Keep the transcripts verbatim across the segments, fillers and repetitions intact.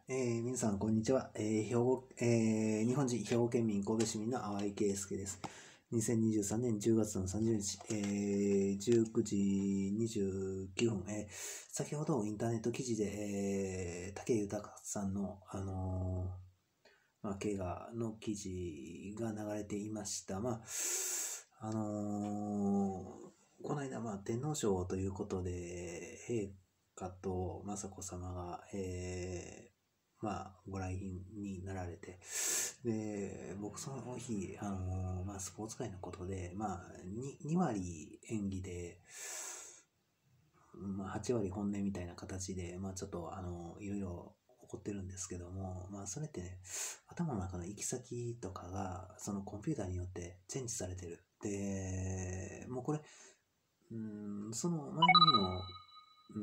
えー、皆さん、こんにちは。えー、兵庫、えー、日本人、兵庫県民、神戸市民の淡井圭介です。にせんにじゅうさんねんじゅうがつのさんじゅうにち、えー、じゅうくじにじゅうきゅうふん、えー、先ほどインターネット記事で、えー、武豊さんの、あのー、まあ、怪我の記事が流れていました。まあ、あのー、この間、まあ、天皇賞ということで、陛下と雅子さまが、えー、まあ、ご来賓になられて、で、僕その日、あのーまあ、スポーツ界のことで、まあ、に, に割演技で、まあ、はち割本音みたいな形で、まあ、ちょっと、あのいろいろ起こってるんですけども、まあ、それってね、頭の中の行き先とかが、そのコンピューターによってチェンジされてる。で、もうこれ、うん、その前の日の、うん、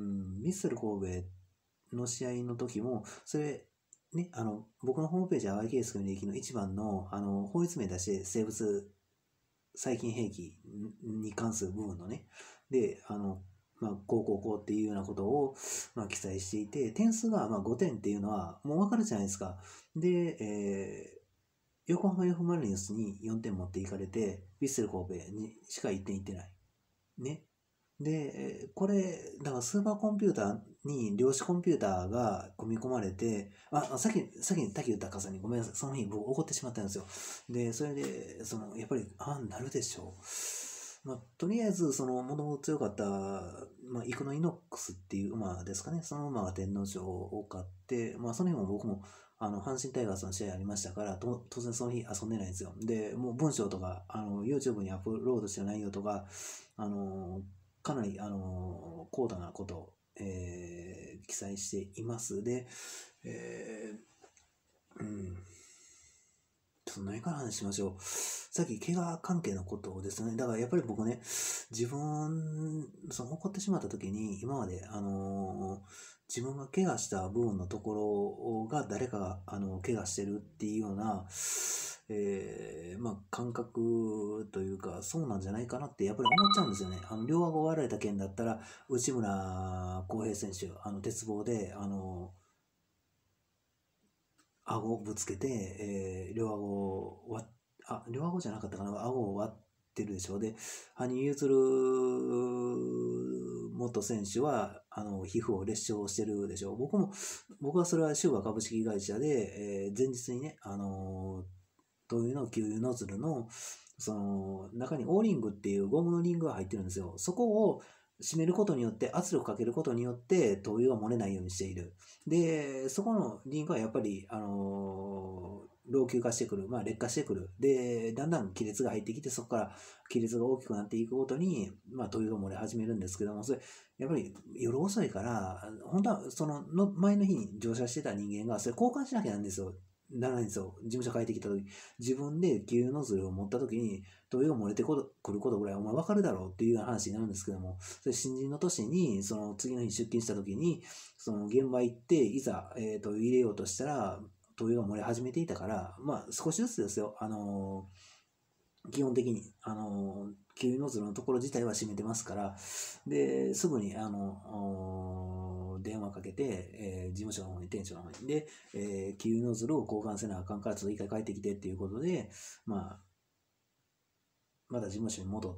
ミッスル神戸の試合の時も、それ、ね、あの、僕のホームページ、淡井圭介の履歴の一番の、あの、法律名出して、生物細菌兵器に関する部分のね、で、あの、まあ、こうこうこうっていうようなことを、まあ、記載していて、点数がまあごてんっていうのはもう分かるじゃないですか。で、えー横浜 F ・マリノスによんてん持っていかれて、ヴィッセル神戸にしかいってんいってない。ね。で、これ、だからスーパーコンピューターに量子コンピューターが組み込まれて、あ、さっき、さっき滝豊さんにごめんなさい、その日僕怒ってしまったんですよ。で、それで、その、やっぱり、ああ、なるでしょう。まあ、とりあえず、その、もともと強かった、まあ、イクノイノックスっていう馬ですかね、その馬が天皇賞を買って、まあ、その日も僕も、あの、阪神タイガースの試合ありましたから、と当然その日遊んでないんですよ。で、もう文章とか、あの、YouTube にアップロードした内容とか、あの、かなり、あの、高度なことを、えー記載しています。で、えーうん、ちょっと何から話しましょう。さっき怪我関係のことですね。だからやっぱり僕ね、自分、その怒ってしまった時に、今まで、あの自分が怪我した部分のところが誰かが、あの、怪我してるっていうような、えーまあ、感覚というか、そうなんじゃないかなってやっぱり思っちゃうんですよね。あの、両顎を割られた件だったら、内村航平選手、あの、鉄棒で、あの、顎をぶつけて、えー両顎を割っ、あ、両顎じゃなかったかな、顎を割ってるでしょう。で、羽生結弦元選手は、あの、皮膚を裂傷してるでしょう。僕も、僕はそれはシューバ株式会社で、えー前日にね、あの灯油の給油ノズルの、その、中にオーリングっていうゴムのリングが入ってるんですよ。そこを締めることによって、圧力かけることによって、灯油が漏れないようにしている。で、そこのリングはやっぱり、あのー老朽化してくる、まあ劣化してくる。で、だんだん亀裂が入ってきて、そこから亀裂が大きくなっていくごとに、まあ灯油が漏れ始めるんですけども、それ、やっぱり夜遅いから、本当はそのの前の日に乗車してた人間が、それ交換しなきゃなんですよ。ならないんですよ。事務所帰ってきた時、自分で給油ノズルを持った時に、灯油が漏れてくることぐらいお前分かるだろうっていうような話になるんですけども、それ新人の年に、その次の日出勤した時に、その現場行って、いざ、えー、灯油入れようとしたら、灯油が漏れ始めていたから、まあ少しずつですよ、あのー基本的に、あのー給油ノズルのところ自体は閉めてますから、で、すぐに、あのー電話かけて、えー事務所の方に、店長の方に、で、えー給油ノズルを交換せなあかんから、ちょっと一回帰ってきてっていうことで、まあ、また事務所に戻って、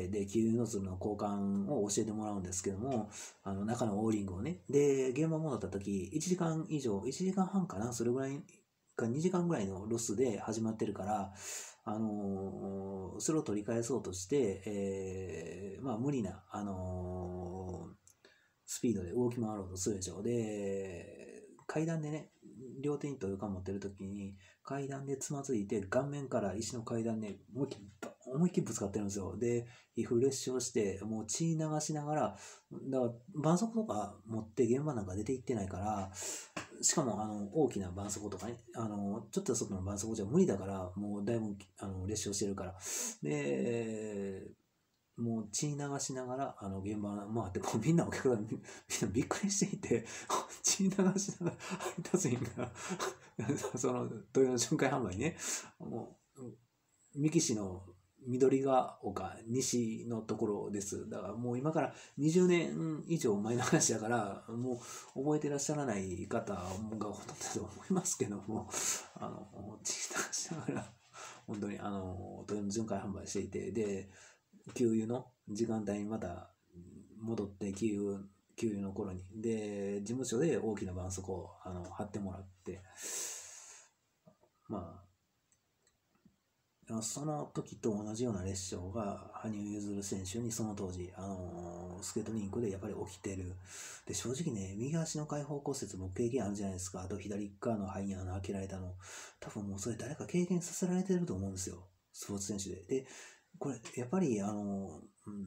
で、給油ノズルの交換を教えてもらうんですけども、あの、中のオーリングをね、で、現場戻った時、いちじかん以上、いちじかんはんかな、それぐらいかにじかんぐらいのロスで始まってるから、あのーそれを取り返そうとして、えーまあ、無理な、あのースピードで動き回ろうとするでしょう。で、階段でね、両手にトヨカ持ってる時に、階段でつまずいて、顔面から石の階段で思いっきり、思いっきりぶつかってるんですよ。で、皮膚裂傷して、もう血流しながら、だから、絆創膏とか持って現場なんか出て行ってないから、しかも、あの、大きな絆創膏とかね、あの、ちょっと外の絆創膏じゃ無理だから、もうだいぶ、あの、裂傷してるから。で、もう血流しながら、あの、現場回って、もうみんなお客がみみんなびっくりしていて、血流しながら配達員がその、豊の巡回販売ね、もう、三木市の緑が丘西のところです。だからもう今からにじゅうねん以上前の話だから、もう覚えてらっしゃらない方がほとんどだと思いますけども、あの、小さながら、本当にあの、トヨタ巡回販売していて、で、給油の時間帯にまた戻って給油、給油の頃に、で、事務所で大きな絆創膏をあの貼ってもらって、まあ、その時と同じような列車が羽生結弦選手にその当時、あのースケートリンクでやっぱり起きてる。で、正直ね、右足の開放骨折も経験あるじゃないですか。あと左側の肺に穴開けられたの。多分もうそれ誰か経験させられてると思うんですよ。スポーツ選手で。で、これ、やっぱり、あのーうん、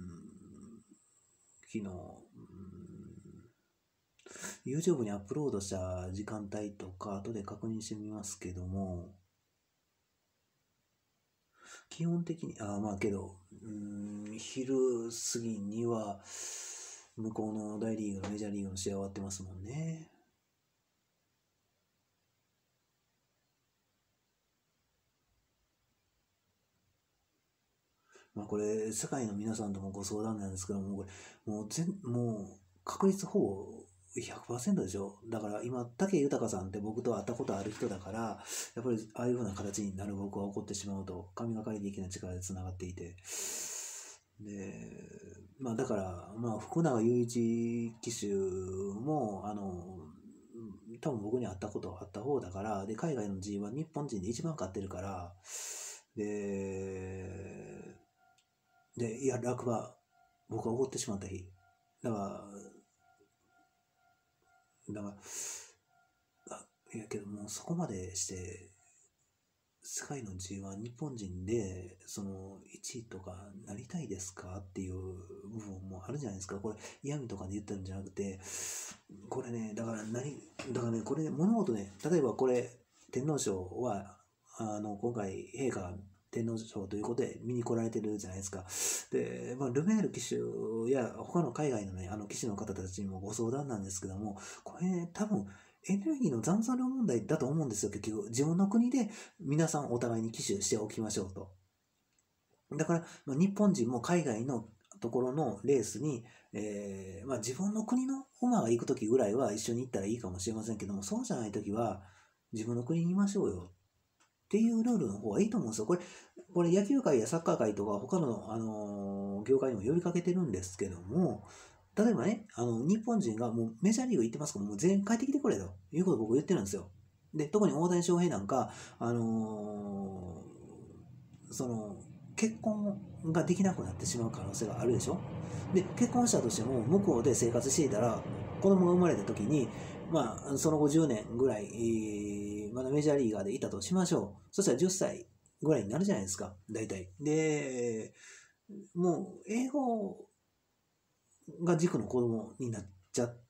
昨日、うん、YouTube にアップロードした時間帯とか、後で確認してみますけども、基本的に、あまあけど、うん、昼過ぎには、向こうの大リーグのメジャーリーグの試合終わってますもんね。まあこれ、世界の皆さんともご相談なんですけども、これ、もう全、もう、確率ほぼひゃくパーセントでしょ。だから今、武豊さんって僕と会ったことある人だから、やっぱりああいう風な形になる僕は起こってしまうと、神がかり的な力で繋がっていて、で、まあだから、まあ福永祐一騎手も、あの、多分僕に会ったことあった方だから、で、海外の ジーワン 日本人で一番勝ってるから、で、で、いや、落馬、僕は怒ってしまった日。だから、だから、あいやけどもうそこまでして、世界の ジーワン 日本人で、そのいちいとかなりたいですかっていう部分もあるじゃないですか。これ、嫌味とかで言ってるんじゃなくて、これね、だから何、だからね、これ、ね、物事ね、例えばこれ、天皇賞は、あの、今回、陛下が天皇賞ということで見に来られてるじゃないですか。で、まあ、ルメール騎手や他の海外のね、あの騎手の方たちにもご相談なんですけども、これ、ね、多分、エネルギーの残存量問題だと思うんですよ、結局。自分の国で皆さんお互いに騎手しておきましょうと。だから、まあ、日本人も海外のところのレースに、えーまあ、自分の国の馬が行くときぐらいは一緒に行ったらいいかもしれませんけども、そうじゃないときは自分の国にいましょうよっていうルールの方がいいと思うんですよ。これ、これ野球界やサッカー界とか他の、あのー業界にも呼びかけてるんですけども、例えばね、あの、日本人がもうメジャーリーグ行ってますから、もう全員帰ってきてくれということを僕言ってるんですよ。で、特に大谷翔平なんか、あのーその、結婚ができなくなってしまう可能性があるでしょ。で、結婚したとしても、向こうで生活していたら、子供が生まれた時に、まあ、その後じゅうねんぐらい、えーまだメジャーリーガーでいたとしましょう。そしたらじゅっさいぐらいになるじゃないですか、大体。で、もう、英語が軸の子供になっちゃって、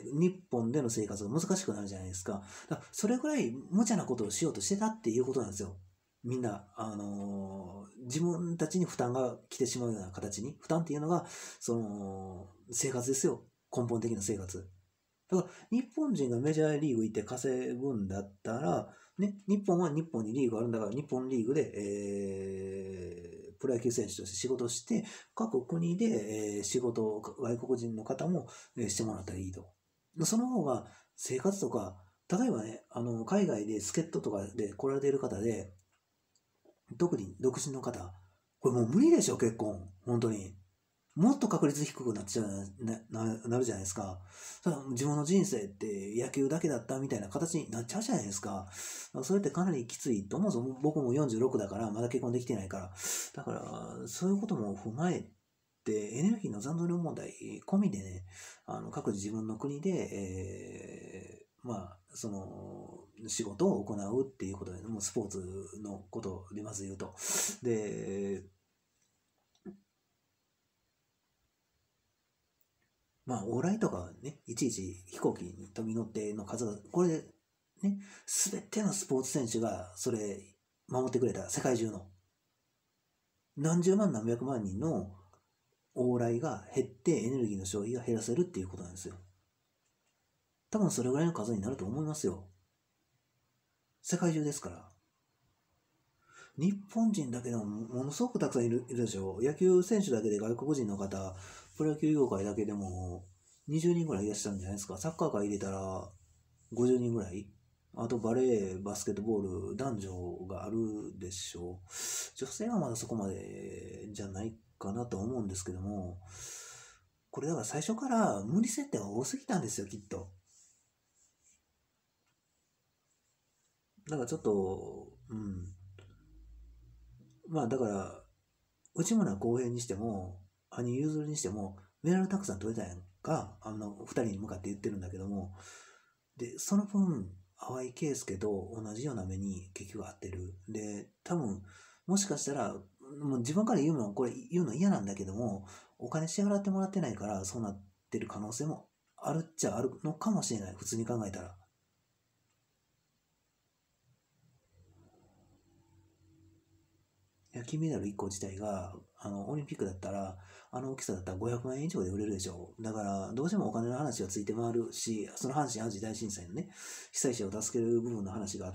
日本での生活が難しくなるじゃないですか。だからそれぐらい無茶なことをしようとしてたっていうことなんですよ。みんな、あのー自分たちに負担が来てしまうような形に、負担っていうのが、その、生活ですよ。根本的な生活。だから、日本人がメジャーリーグ行って稼ぐんだったら、ね、日本は日本にリーグあるんだから、日本リーグで、えー、プロ野球選手として仕事して、各国で、えー仕事を外国人の方も、えーしてもらったらいいと。その方が生活とか、例えばね、あの、海外で助っ人とかで来られている方で、特に独身の方、これもう無理でしょ、結婚。本当に。もっと確率低くなっちゃうな、な、なるじゃないですか。ただ自分の人生って野球だけだったみたいな形になっちゃうじゃないですか。それってかなりきついと思うんですよ。僕もよんじゅうろくだからまだ結婚できてないから。だから、そういうことも踏まえて、エネルギーの残存量問題込みでね、あの各自自分の国で、えー、まあ、その、仕事を行うっていうことで、もうスポーツのことでまず言うと。で、まあ、往来とかね、いちいち飛行機に飛び乗っての数が、これでね、すべてのスポーツ選手がそれ守ってくれた、世界中の何十万何百万人の往来が減ってエネルギーの消費が減らせるっていうことなんですよ。多分それぐらいの数になると思いますよ。世界中ですから。 日本人だけでもものすごくたくさんいるいるでしょ。野球選手だけで外国人の方、プロ野球業界だけでもにじゅうにんぐらいいらっしゃるんじゃないですか。サッカー界入れたらごじゅうにんぐらい。あとバレー、バスケットボール、男女があるでしょう。女性はまだそこまでじゃないかなと思うんですけども、これだから最初から無理設定が多すぎたんですよ、きっと。だからちょっと、うん。まあだから、内村航平にしても、羽生結弦にしても、メダルたくさん取れたやんか、あの、二人に向かって言ってるんだけども、で、その分、淡井圭介と同じような目に結局合ってる。で、多分、もしかしたら、もう自分から言うの、これ言うの嫌なんだけども、お金支払ってもらってないから、そうなってる可能性もあるっちゃあるのかもしれない。普通に考えたら。いや、金メダルいっこ自体が、あの、オリンピックだったら、あの大きさだったらごひゃくまん円以上で売れるでしょう。だから、どうしてもお金の話がついて回るし、その阪神・淡路大震災のね、被災者を助ける部分の話があって、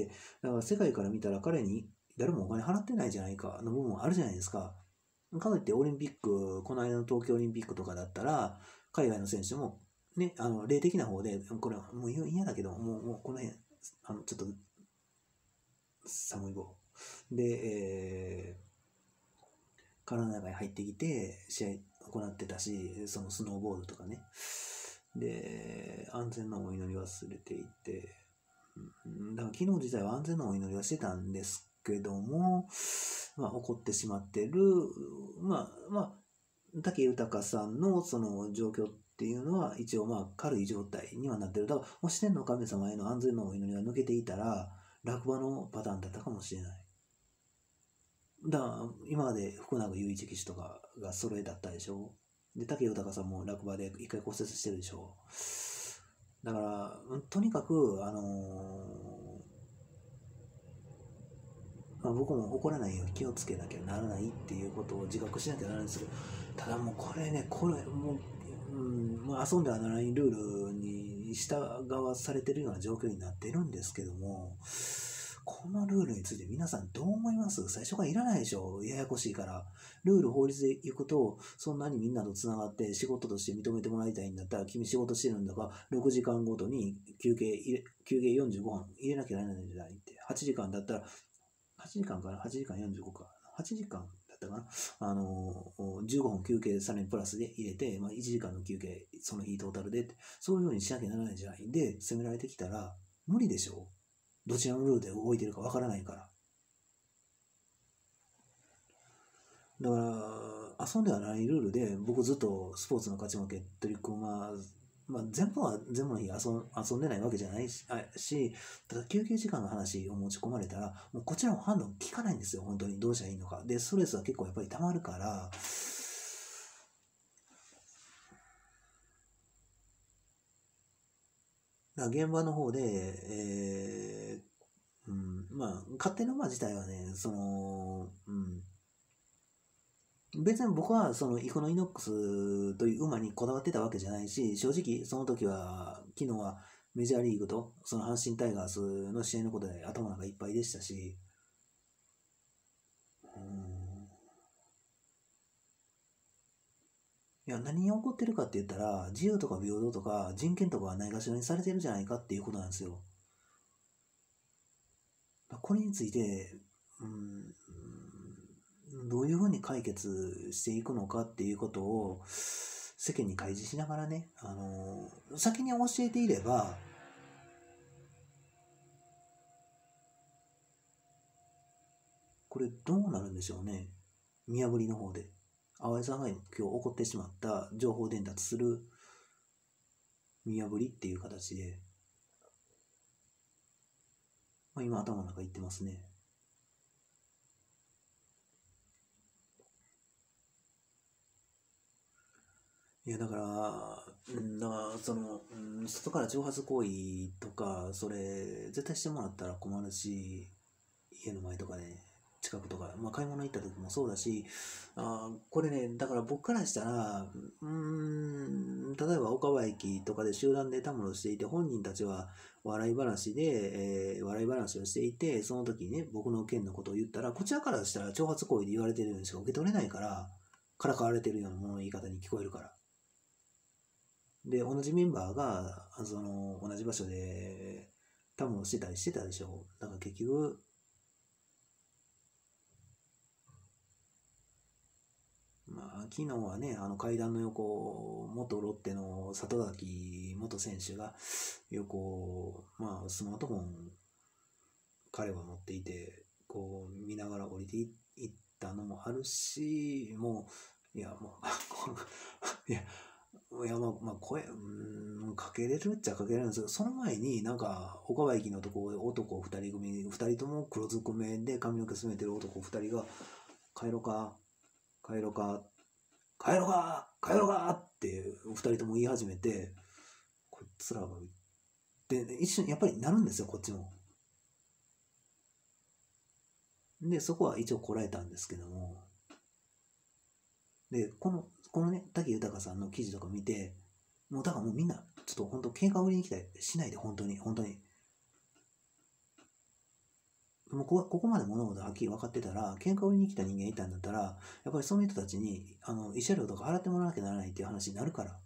だから世界から見たら彼に誰もお金払ってないじゃないかの部分もあるじゃないですか。かといってオリンピック、この間の東京オリンピックとかだったら、海外の選手も、ね、あの、例的な方で、これはもう嫌だけど、もう、もうこの辺、あの、ちょっと、寒い棒。で、えー体の中に入ってきて試合行ってたし、そのスノーボードとかね。で、安全のお祈り忘れていて、だから昨日自体は安全のお祈りはしてたんですけども、まあ怒ってしまってる、まあまあ、武豊さんのその状況っていうのは一応まあ軽い状態にはなってる。だからもし天の神様への安全のお祈りが抜けていたら、落馬のパターンだったかもしれない。だから今まで福永祐一騎手とかが揃えだったでしょ。で、武豊さんも落馬で一回骨折してるでしょ。だから、とにかく、あのーまあ、僕も怒らないように気をつけなきゃならないっていうことを自覚しなきゃならないんですけど、ただもうこれね、これもう、うんまあ、遊んではならないルールに従わされてるような状況になってるんですけども、このルールについて皆さんどう思います？最初からいらないでしょ。ややこしいから。ルール法律で行くと、そんなにみんなと繋がって仕事として認めてもらいたいんだったら、君仕事してるんだから、ろくじかんごとに休憩入れ、休憩よんじゅうごふん入れなきゃならないんじゃないって。はちじかんだったら、はちじかんかな ?はち 時間よんじゅうごか。はちじかんだったかなあのー、じゅうごふん休憩さらにプラスで入れて、まあ、いちじかんの休憩、その日トータルで、そういうふうにしなきゃならないんじゃないで、責められてきたら、無理でしょ。どちらのルールで動いてるかわからないから。だから、遊んではないルールで、僕ずっとスポーツの勝ち負け取り組ま、まあ、全部は全部の日遊ん遊んでないわけじゃないし、あしただ休憩時間の話を持ち込まれたら、もうこちらも判断聞かないんですよ、本当に。どうしたらいいのか。で、ストレスは結構やっぱり溜まるから、だから現場の方で、えー、うん、まあ、勝手の馬自体はね、その、うん、別に僕はそのイコノイノックスという馬にこだわってたわけじゃないし、正直その時は、昨日はメジャーリーグとその阪神タイガースの試合のことで頭の中いっぱいでしたし、うん、いや、何に起こってるかって言ったら、自由とか平等とか人権とかはないがしろにされてるじゃないかっていうことなんですよ。これについて、うん、どういうふうに解決していくのかっていうことを世間に開示しながらね、あの先に教えていれば、これどうなるんでしょうね。見破りの方で。淡井さんが今日起こってしまった情報伝達する見破りっていう形で、まあ、今頭の中言ってますね。いや、だから、うん、だからその、うん、外から挑発行為とか、それ、絶対してもらったら困るし、家の前とかで、ね、 近くとか、まあ、買い物行った時もそうだし、あこれね、だから僕からしたら、うーん、例えば岡場駅とかで集団でたむろしていて、本人たちは笑い話で、えー、笑い話をしていて、その時にね、僕の件のことを言ったら、こちらからしたら挑発行為で言われてるようにしか受け取れないから、からかわれてるようなものの言い方に聞こえるから。で、同じメンバーが、その、同じ場所で、たむろしてたりしてたでしょ。だから結局、まあ、昨日はね、あの階段の横、元ロッテの里崎元選手が横、まあ、スマートフォン、彼は持っていて、こう見ながら降りていったのもあるし、もう、いや、もう、いや、いやまあ、まあ、声、うん、かけれるっちゃかけれるんですけど、その前になんか、岡場駅のとこ、男二人組、二人とも黒ずくめで髪の毛染めてる男二人が、帰ろうか、帰ろうか、帰ろうか帰ろうかって二人とも言い始めて、こいつらが、で、一瞬やっぱりなるんですよ、こっちも。で、そこは一応こらえたんですけども、で、この、このね、滝豊さんの記事とか見て、もうだからもうみんな、ちょっと本当喧嘩売りに来たりしないで、本当に、本当に。もうこここまで物事はっきり分かってたら、喧嘩売りに来た人間いたんだったら、やっぱりその人たちに、あの、慰謝料とか払ってもらわなきゃならないっていう話になるから。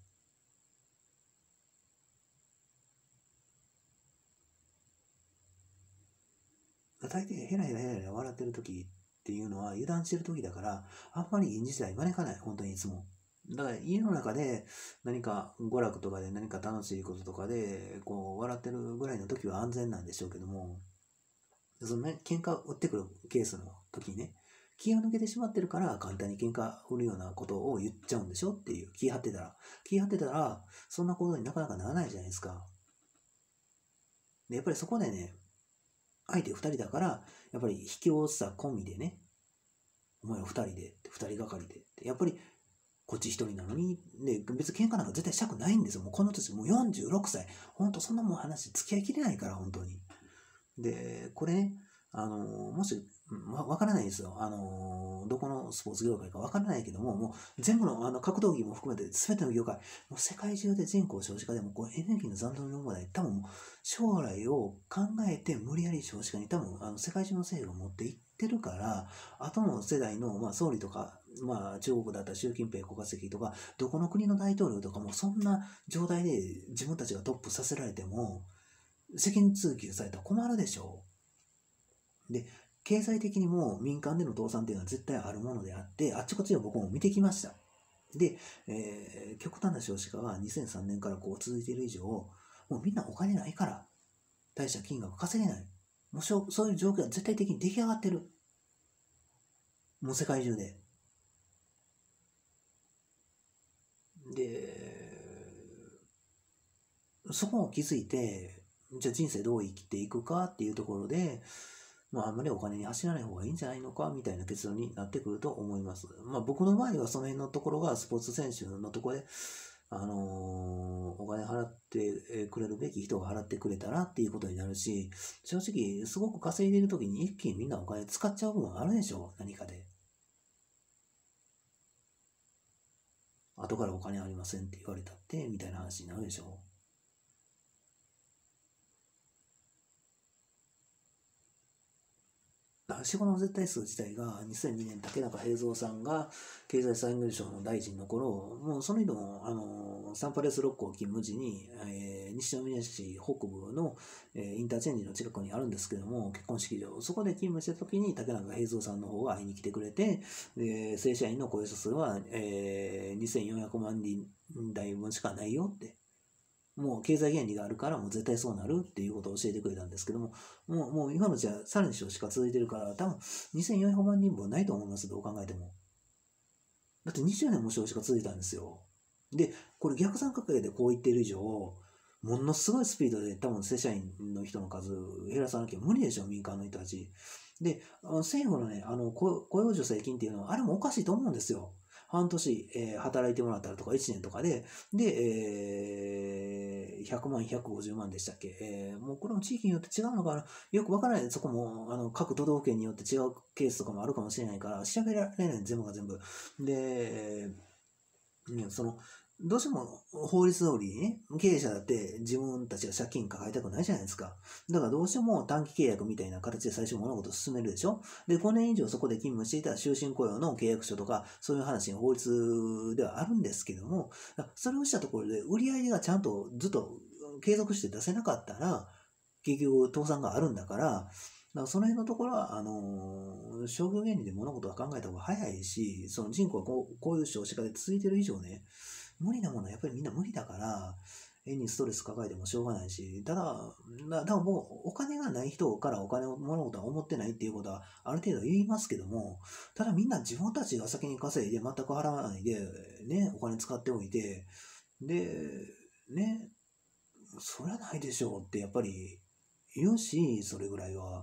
大抵ヘラヘラヘラヘラ笑ってる時っていうのは油断してる時だから、あんまり現実は招かない、本当にいつも。だから家の中で何か娯楽とかで何か楽しいこととかでこう笑ってるぐらいの時は安全なんでしょうけども、そのね、喧嘩売ってくるケースの時にね、気が抜けてしまってるから簡単に喧嘩売るようなことを言っちゃうんでしょっていう、気張ってたら。気張ってたら、そんなことになかなかならないじゃないですか。で、やっぱりそこでね、相手二人だから、やっぱり引き落ちたコンビでね、お前は二人で、二人がかりで、やっぱりこっち一人なのに、で、別に喧嘩なんか絶対したくないんですよ。もうこの年、もうよんじゅうろくさい。ほんとそんなもん話付き合いきれないから、本当に。で、これね、あの、もし、わわからないですよ。あの、どこのスポーツ業界かわからないけども、もう全部のあの格闘技も含めて全ての業界、もう世界中で人口少子化でもこうエネルギーの残存の問題、多分もう将来を考えて無理やり少子化に多分あの世界中の政府を持っていってるから、後の世代の、まあ、総理とか、まあ、中国だったら習近平国家主席とか、どこの国の大統領とかもそんな状態で自分たちがトップさせられても、責任追及されたら困るでしょう。で、経済的にも民間での倒産っていうのは絶対あるものであって、あっちこっちで僕も見てきました。で、えー、極端な少子化がにせんさんねんからこう続いている以上、もうみんなお金ないから、大した金額稼げない。もうそういう状況が絶対的に出来上がってる。もう世界中で。で、そこを気づいて、じゃあ人生どう生きていくかっていうところで、まあ、あんまりお金に走らない方がいいんじゃないのかみたいな結論になってくると思います。まあ、僕の場合はその辺のところがスポーツ選手のところで、あのー、お金払ってくれるべき人が払ってくれたらっていうことになるし、正直、すごく稼いでる時に一気にみんなお金使っちゃう部分あるでしょ、何かで。後からお金ありませんって言われたって、みたいな話になるでしょ。仕事の絶対数自体がにせんにねん竹中平蔵さんが経済産業省の大臣の頃、もうその人もあのサンパレス六甲勤務時に、えー、西宮市北部の、えー、インターチェンジの近くにあるんですけども、結婚式場、そこで勤務してた時に竹中平蔵さんの方が会いに来てくれて、えー、正社員の雇用者数は、えー、にせんよんひゃくまんにん台分しかないよって。もう経済原理があるからもう絶対そうなるっていうことを教えてくれたんですけども、もうもう今のうちはさらに少子化続いてるから、多分にせんよんひゃくまんにん分ないと思います、どう考えても。だってにじゅうねんも少子化続いたんですよ。で、これ逆三角形でこう言ってる以上、ものすごいスピードで多分正社員の人の数減らさなきゃ無理でしょ、民間の人たち。で、政府のね、あの雇用助成金っていうのは、あれもおかしいと思うんですよ。 半年、えー働いてもらったらとかいちねんとかで、で、えーひゃくまん、ひゃくごじゅうまんでしたっけ、えーもうこれも地域によって違うのかな、よくわからない。そこもあの各都道府県によって違うケースとかもあるかもしれないから、調べられない、全部が全部。で、うんその、どうしても法律通りにね、経営者だって自分たちが借金抱えたくないじゃないですか。だからどうしても短期契約みたいな形で最初物事を進めるでしょ。で、ごねん以上そこで勤務していたら終身雇用の契約書とか、そういう話が法律ではあるんですけども、それをしたところで売り上げがちゃんとずっと継続して出せなかったら、結局倒産があるんだから、だからその辺のところは、あのー、商業原理で物事は考えた方が早いし、その人口がこうこういう少子化で続いてる以上ね、無理なものはやっぱりみんな無理だから、変にストレス抱えてもしょうがないし、ただ、だだからもうお金がない人からお金を物事は思ってないっていうことはある程度言いますけども、ただみんな自分たちが先に稼いで全く払わないで、ね、お金使っておいて、で、ね、それはないでしょうってやっぱり言うし、それぐらいは。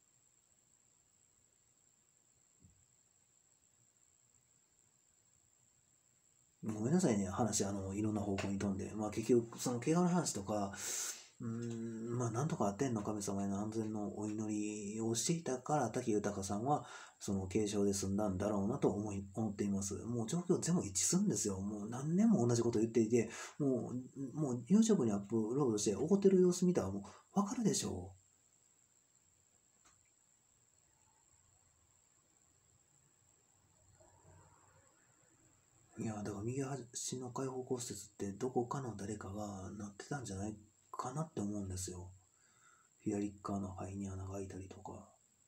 ごめんなさいね、話、あの、いろんな方向に飛んで。まあ結局、その怪我の話とか、うーん、まあなんとか天の神様への安全のお祈りをしていたから、滝豊さんは、その軽傷で済んだんだろうなと思い、思っています。もう状況全部一致するんですよ。もう何年も同じこと言っていて、もう、もう YouTube にアップロードして怒ってる様子見たらもうわかるでしょう。いや、だから右足の開放骨折ってどこかの誰かがなってたんじゃないかなって思うんですよ。左側の肺に穴が開いたりとか。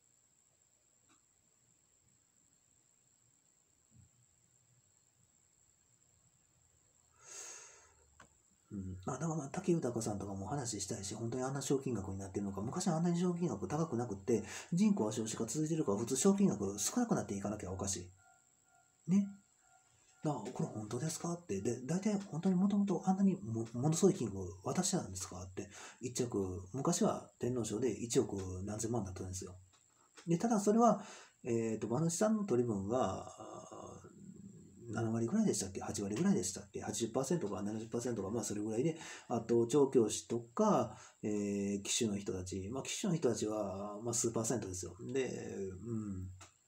うん、あだからまあ武豊さんとかも話したいし、本当にあんな賞金額になってるのか、昔はあんなに賞金額高くなくって、人口は少子化続いてるから、普通賞金額少なくなっていかなきゃおかしい。ね。だからこれ本当ですかって、で、大体本当にもともとあんなにもものすごい金額渡してたんですかって、一着、昔は天皇賞でいちおく何千万だったんですよ。で、ただそれは、えっ、と、馬主さんの取り分が、なな割ぐらいでしたっけ ?はち 割ぐらいでしたっけ ?はちじゅっパーセント かななじゅっパーセントか、まあそれぐらいで、あと、調教師とか、えー、騎手の人たち、まあ騎手の人たちは、まあ数パーセントですよ。で、うん。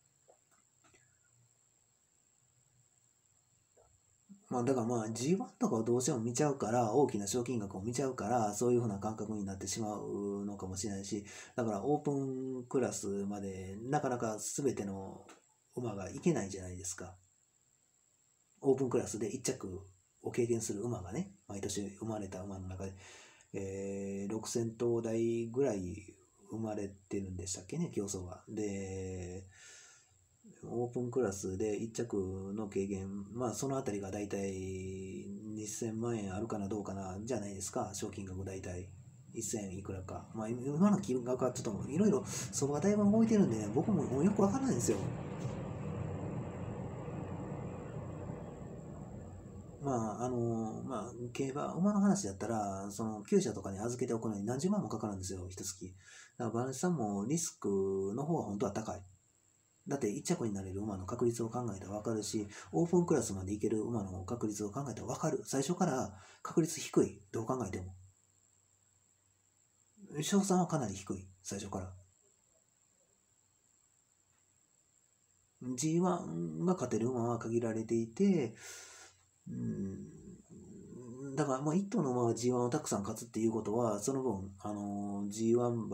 まあだからまあ ジーワン とかをどうしても見ちゃうから、大きな賞金額を見ちゃうから、そういうふうな感覚になってしまうのかもしれないし、だからオープンクラスまでなかなか全ての馬がいけないじゃないですか。オープンクラスでいっ着を経験する馬がね、毎年生まれた馬の中で、えー、ろくせん頭台ぐらい生まれてるんでしたっけね、競争が。で、オープンクラスでいっ着の経験、まあそのあたりがだいたいにせんまん円あるかなどうかなじゃないですか、賞金額だいたい。せんいくらか。まあ今の金額はちょっといろいろ相場がだいぶ動いてるんで、ね、僕もよくわからないんですよ。まあ、あの、まあ、競馬、馬の話だったら、その、厩舎とかに預けておくのに何十万もかかるんですよ、一月。だから、馬主さんもリスクの方が本当は高い。だって一着になれる馬の確率を考えたら分かるし、オープンクラスまでいける馬の確率を考えたら分かる。最初から確率低い。どう考えても。賞賛はかなり低い。最初から。ジーワン が勝てる馬は限られていて、うん、だからまあ一頭の馬は ジーワン をたくさん勝つっていうことは、その分、あの ジーワン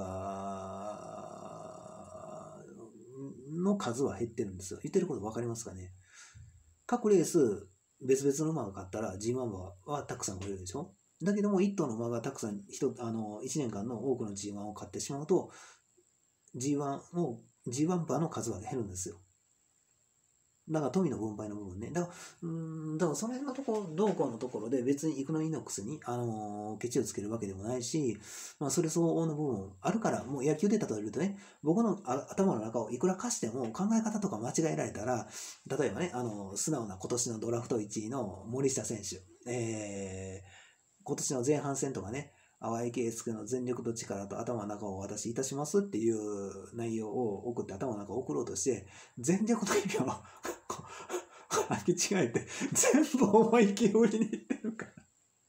馬の数は減ってるんですよ。言ってること分かりますかね。各レース、別々の馬が勝ったら ジーワン 馬はたくさん増えるでしょ。だけども、一頭の馬がたくさん、あのいちねんかんの多くの ジーワン を勝ってしまうと、ジーワン を、ジーワン 馬の数は減るんですよ。だから富の分配の部分ね。だから、うん、だからその辺のところ、動向のところで別にイクノイノックスに、あのー、ケチをつけるわけでもないし、まあそれ相応の部分あるから、もう野球で例えるとね、僕の頭の中をいくら貸しても考え方とか間違えられたら、例えばね、あのー、素直な今年のドラフトいちいの森下選手、えー、今年の前半戦とかね、淡井圭介の全力と力と頭の中をお渡しいたしますっていう内容を送って頭の中を送ろうとして、全力の意味を履き違えて、全部思いっきり売りに行ってるから。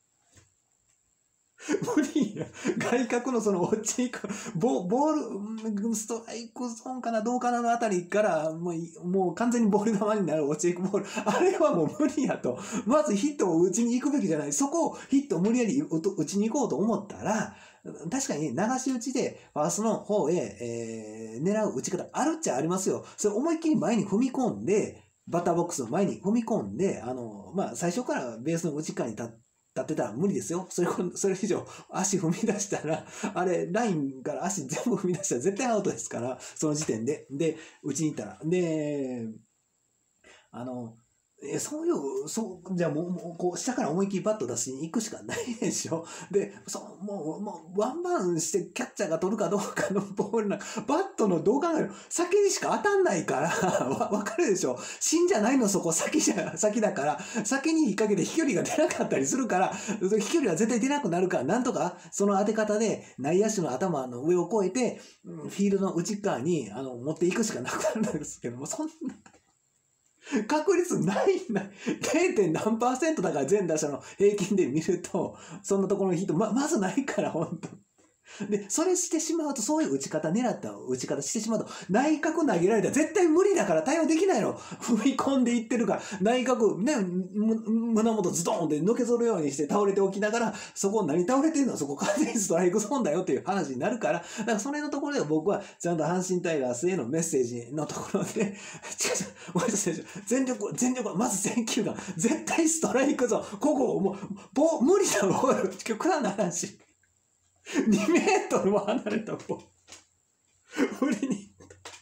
無理や。外角のその落ち行く、ボボール、ストライクゾーンかな、どうかなのあたりから、もう、もう完全にボール球になる落ち行くボール。あれはもう無理やと。まずヒットを打ちに行くべきじゃない。そこをヒットを無理やり打ちに行こうと思ったら、確かに流し打ちでファーストの方へ、えー、狙う打ち方あるっちゃありますよ。それ思いっきり前に踏み込んで、バッターボックスの前に踏み込んで、あの、まあ、最初からベースの内側に立って、立ってたら無理ですよ。それ、それ以上足踏み出したら、あれ、ラインから足全部踏み出したら絶対アウトですから、その時点で。で、打ちに行ったら。で、あの、えそういう、そう、じゃあもう、もうこう、下から思いっきりバット出しに行くしかないでしょ。で、そう、もう、もう、ワンバウンしてキャッチャーが取るかどうかのボールな、バットのどう考える先にしか当たんないから、わ、わかるでしょ。芯じゃないのそこ先じゃ、先だから、先に引っ掛けて飛距離が出なかったりするから、飛距離は絶対出なくなるから、なんとか、その当て方で、内野手の頭の上を越えて、フィールドの内側に、あの、持っていくしかなくなるんですけども、そんな、確率ないんだ。れい. 点何パーセントだから全打者の平均で見ると、そんなところのヒット、ま、まずないから、本当で、それしてしまうと、そういう打ち方、狙った打ち方してしまうと、内角投げられたら絶対無理だから対応できないの。踏み込んでいってるから、内角、ね、胸元ズドーンってのけぞるようにして倒れておきながら、そこ何倒れてんのそこ完全にストライクゾーンだよっていう話になるから、だからそれのところで僕はちゃんと阪神タイガースへのメッセージのところで、違う違う、もう一つ選手、全力、全力、まず選球眼、絶対ストライクゾーン、ここ、もう、ボ無理だ、ボール、極端な話。にメートルも離れたボール。無理に。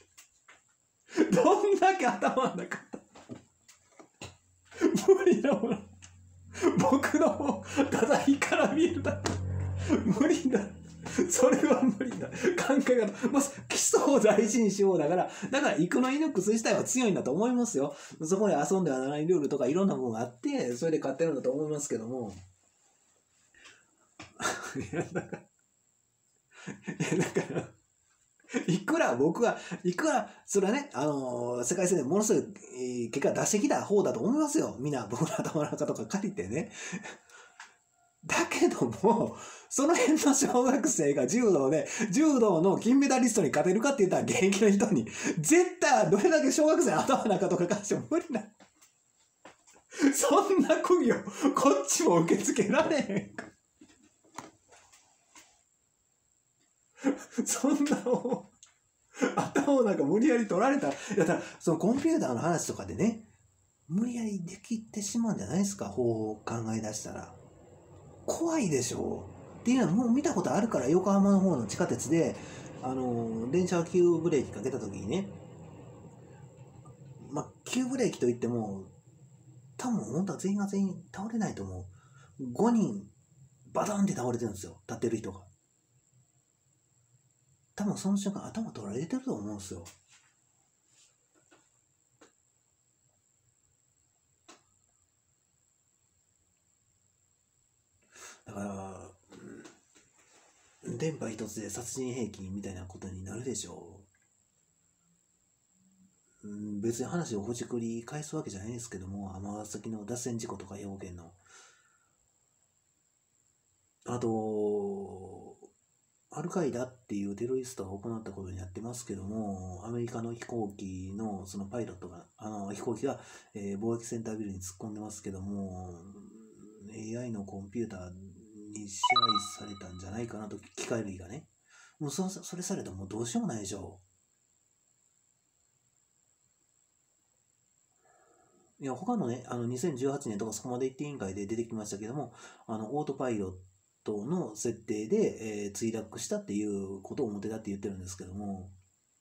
どんだけ頭なかった。無理だもん。僕の方、ただ火から見るだけ。無理だ。それは無理だ。考え方。まず、基礎を大事にしようだから、だから、イクのイノックス自体は強いんだと思いますよ。そこで遊んではならないルールとかいろんなものがあって、それで勝ってるんだと思いますけども。いや、だから、いや、だから、いくら僕が、いくら、それはね、あのー、世界戦でものすごい、えー、結果出してきた方だと思いますよ。みんな、僕の頭の中とか借りてね。だけども、その辺の小学生が柔道で、柔道の金メダリストに勝てるかって言ったら現役の人に、絶対どれだけ小学生の頭の中とか関しても無理な。そんな釘をこっちも受け付けられへんか。そんなを頭をなんか無理やり取られたら、だからそのコンピューターの話とかでね、無理やりできてしまうんじゃないですか、方を考え出したら。怖いでしょっていうのはもう見たことあるから、横浜の方の地下鉄で、あの、電車が急ブレーキかけた時にね、まあ、急ブレーキといっても、多分本当は全員が全員倒れないと思う。ごにん、バタンって倒れてるんですよ、立ってる人が。多分その瞬間頭取られてると思うんですよ。だから、電波一つで殺人兵器みたいなことになるでしょう。別に話をほじくり返すわけじゃないですけども、尼崎の脱線事故とか兵庫県の。あと、アルカイダっていうテロリストが行ったことになってますけども、アメリカの飛行機のそのパイロットが、あの飛行機が、えー、貿易センタービルに突っ込んでますけども、エーアイ のコンピューターに支配されたんじゃないかなと、機械類がね。もうそそれされたらもうどうしようもないでしょう。いや、他のね、あのにせんじゅうはちねんとかそこまで行って委員会で出てきましたけども、あのオートパイロットの設定で、えー、墜落したっていうことを表だって言ってるんですけども、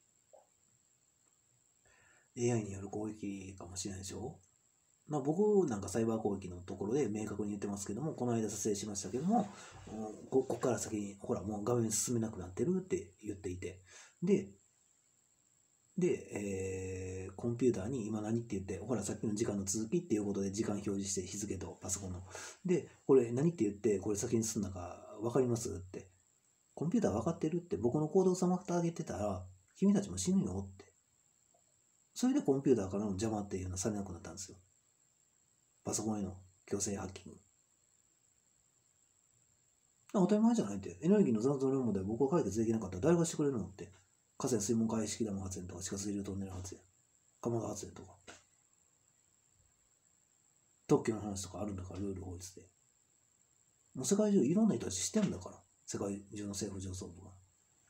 エーアイ による攻撃かもしれないでしょ。まあ、僕なんかサイバー攻撃のところで明確に言ってますけども、この間撮影しましたけども、ここから先に、ほら、もう画面進めなくなってるって言っていて、で、で、えー、コンピューターに今何って言って、ほら、さっきの時間の続きっていうことで時間表示して日付とパソコンの。で、これ何って言って、これ先に進んだか分かりますって。コンピューター分かってるって、僕の行動を妨げてたら、君たちも死ぬよって。それでコンピューターからの邪魔っていうのはされなくなったんですよ。 パソコンへの強制ハッキング。当たり前じゃないって。エネルギーの残存量問題僕は解決できなかったら誰がしてくれるのって。河川水門回式ダム発電とか地下水流トンネル発電、蒲田発電とか。特許の話とかあるんだから、ルール法律で。もう世界中いろんな人たち知ってるんだから。世界中の政府上層部が。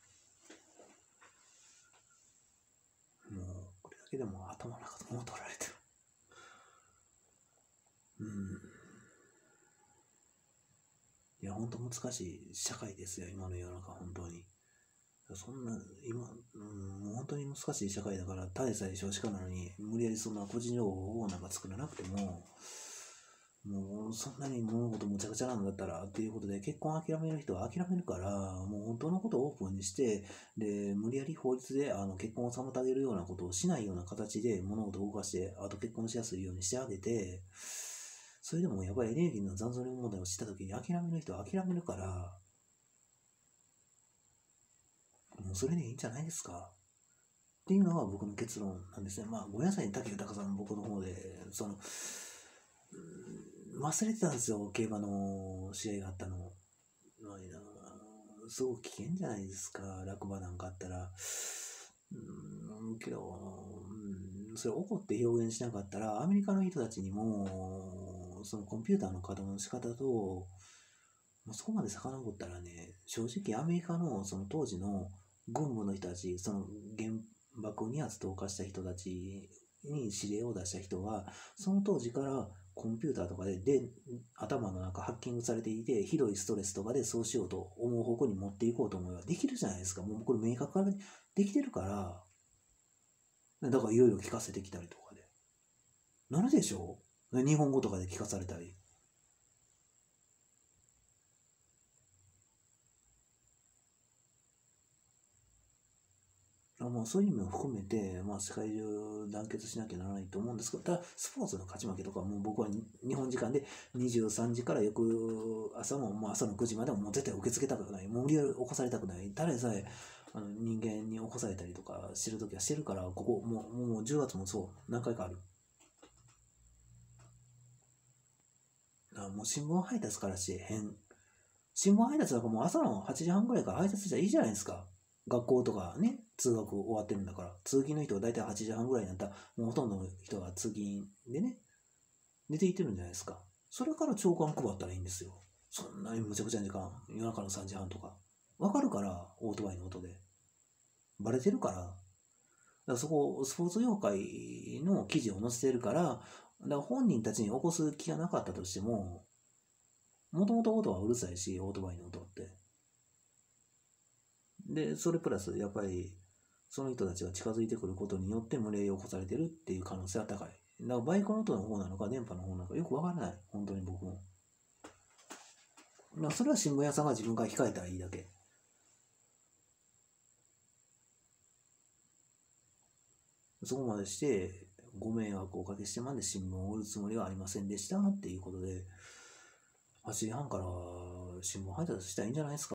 もう、これだけでも頭の中でもう取られてる。うん。いや、本当難しい社会ですよ、今の世の中、本当に。そんな、今、うん、もう本当に難しい社会だから、ただでさえ少子化なのに、無理やりそんな個人情報をなんか作らなくても、もうそんなに物事むちゃくちゃなんだったらっていうことで、結婚諦める人は諦めるから、もう本当のことをオープンにして、で、無理やり法律であの結婚を妨げるようなことをしないような形で物事を動かして、あと結婚しやすいようにしてあげて、それでもやっぱりエネルギーの残存量問題を知ったときに諦める人は諦めるから、もうそれでいいんじゃないですかっていうのが僕の結論なんですね。まあ、ごめんなさいね、竹豊さん、僕の方で、その、忘れてたんですよ、競馬の試合があったの。すごく危険じゃないですか、落馬なんかあったら。うん、けど、うん、それ怒って表現しなかったら、アメリカの人たちにも、そのコンピューターの稼働の仕方と、もうそこまで遡ったらね、正直アメリカのその当時の軍部の人たち、その原爆に発投下した人たちに指令を出した人は、その当時からコンピューターとかでで頭の中ハッキングされていて、ひどいストレスとかでそうしようと思う方向に持っていこうと思えばできるじゃないですか。もうこれ明確にできてるから、だからいろいろ聞かせてきたりとかで。なるでしょう日本語とかで聞かされたり。まあ、そういう意味も含めて、まあ、世界中団結しなきゃならないと思うんですけど、ただスポーツの勝ち負けとかもう僕は日本時間でにじゅうさんじから翌朝も、まあ、朝のくじまでももう絶対受け付けたくない、もう無理やり起こされたくない、誰でさえあの人間に起こされたりとかしてるときはしてるから、ここもうもうじゅうがつもそう何回かある。あもう新聞配達からして変。新聞配達なんかもう朝のはちじはんぐらいから配達じゃいいじゃないですか。学校とかね、通学終わってるんだから、通勤の人が大体はちじはんぐらいになったら、もうほとんどの人が通勤でね、出ていってるんじゃないですか。それから朝刊配ったらいいんですよ。そんなにむちゃくちゃな時間、夜中のさんじはんとか。わかるから、オートバイの音で。バレてるから。だからそこ、スポーツ業界の記事を載せてるから、だから本人たちに起こす気がなかったとしても、もともと音はうるさいし、オートバイの音って。で、それプラス、やっぱり、その人たちが近づいてくることによって群れを起こされてるっていう可能性は高い。だからバイクの音の方なのか電波の方なのかよくわからない。本当に僕も。だからそれは新聞屋さんが自分から控えたらいいだけ。そこまでして、ご迷惑をおかけしてまで新聞を売るつもりはありませんでしたっていうことで、はちじはんから新聞配達したらいいんじゃないですか。